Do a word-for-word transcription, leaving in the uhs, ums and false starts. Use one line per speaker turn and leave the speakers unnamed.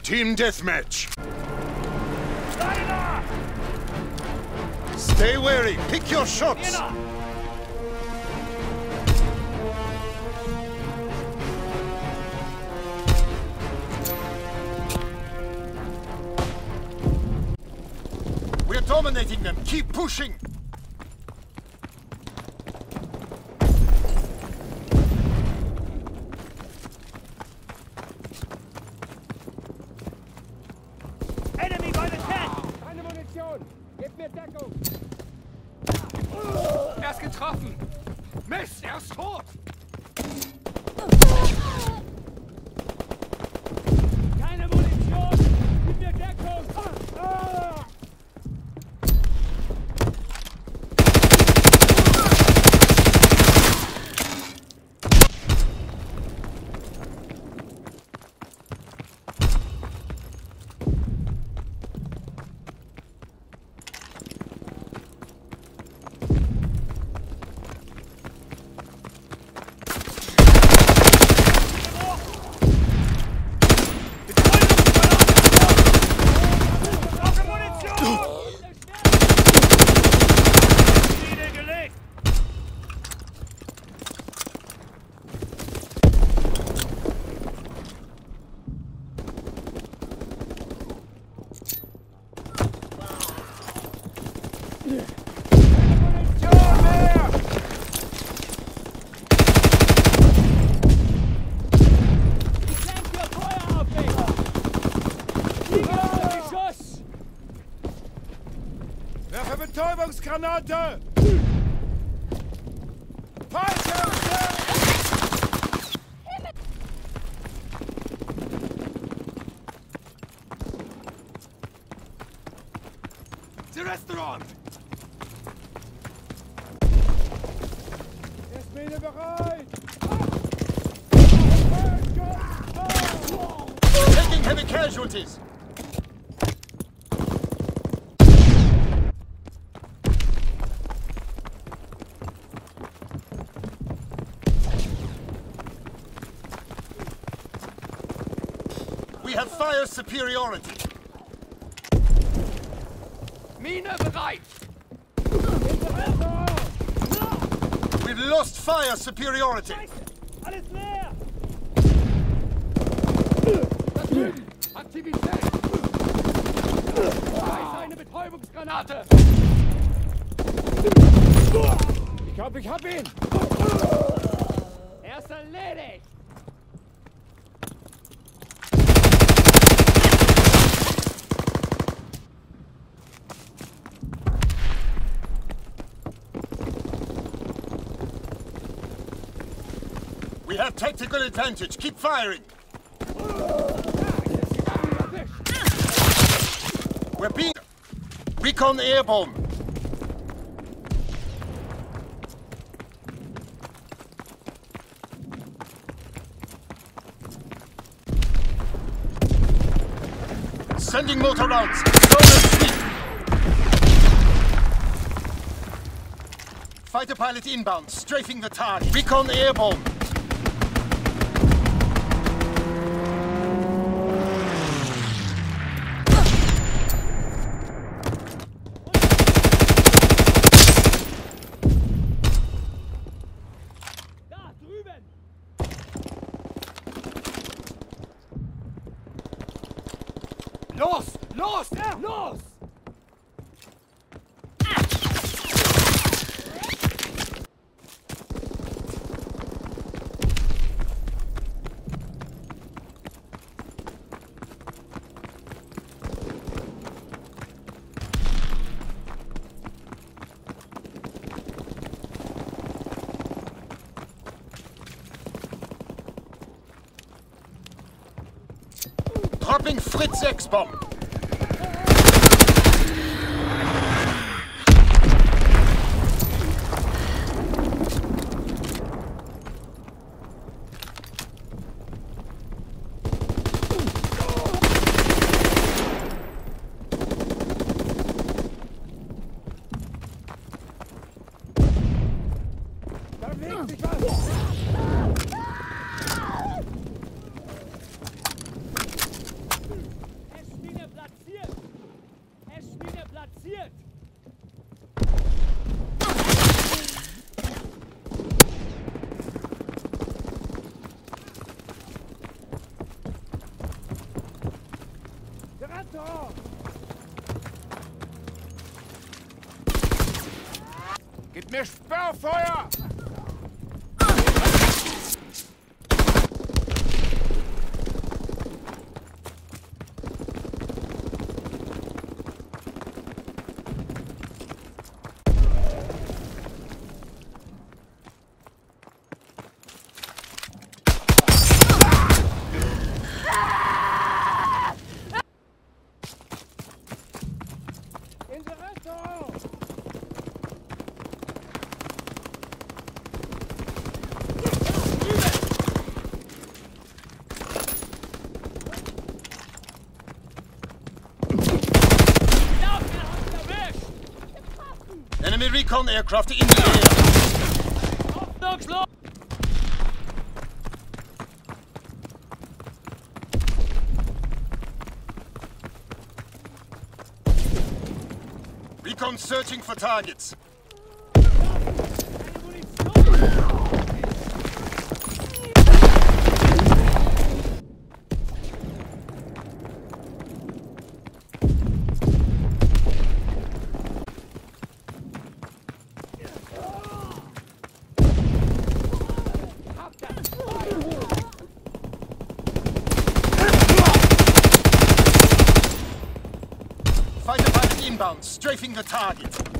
Team Deathmatch. Stay wary. Pick your shots. We're dominating them. Keep pushing.
Enemy by the tent! Keine Munition! Gib mir Deckung! Er ist getroffen! Mist, er ist tot! Keine Munition! Gib mir Deckung! Ah!
Werfe Betäubungsgranate! Fallschirmsturm! The restaurant! Ist Mine bereit!
Taking heavy casualties. We have fire superiority.
Mine bereit!
We've lost fire superiority.
Alles leer! Da drüben! Aktivität! Da ist eine Betäubungsgranate!
Ich glaub, ich hab ihn!
Er ist erledigt!
We have tactical advantage. Keep firing. We're being... Recon airborne. Sending mortar rounds. Go and speed. Fighter pilot inbound, strafing the target. Recon airborne.
Los! Los! Los!
Dropping Fritz X-Bomb.
Da bewegt sich was! Restaurant! Gib mir Sperrfeuer!
Enemy recon aircraft in the air. Recon searching for targets. Fighter pilot inbound, strafing the target.